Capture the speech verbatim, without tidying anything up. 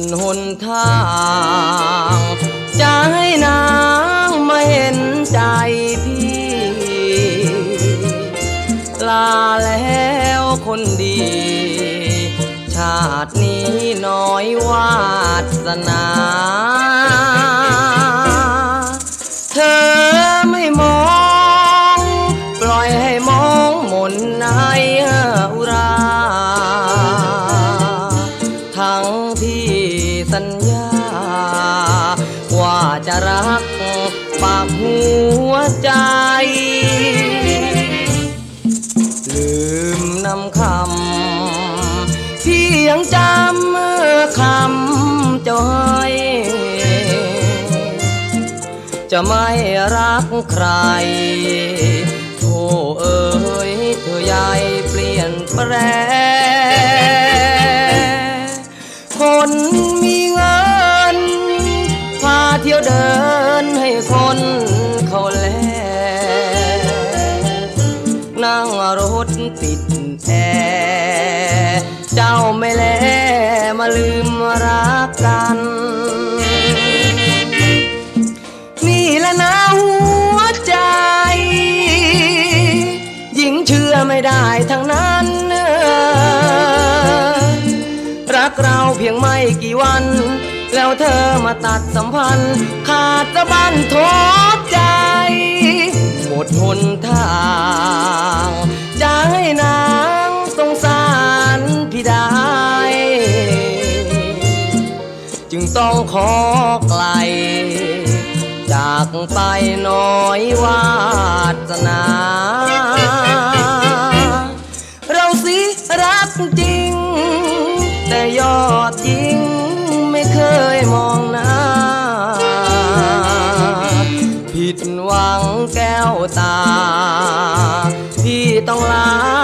หนทางจะให้นางมาเห็นใจพี่ลาแล้วคนดีชาตินี้น้อยวาสนาเธอไม่มองปล่อยให้มองหม่นในอุราทั้งที่สัญญาว่าจะรักปากหัวใจลืมนำคำที่ยังจำคำเจ้าให้จะไม่รักใครโธ่เอ๋ยเธอใหญ่เปลี่ยนแปลงคนมีเงินพาเที่ยวเดินให้คนเขาแลนั่งรถติดแอร์เจ้าไม่แลมาลืมรักกันนี่แหละนะหัวใจยิ่งเชื่อไม่ได้ทั้งนั้นรักเราเพียงไม่กี่วันแล้วเธอมาตัดสัมพันธ์ขาดสะบั้นทดใจหมดหนทางจะให้นางสงสารพี่ได้จึงต้องขอไกลจากไปน้อยวาสนาเราสิรักจริงแต่ยอดจริงไม่เคยมองหน้าผิดหวังแก้วตาพี่ต้องลา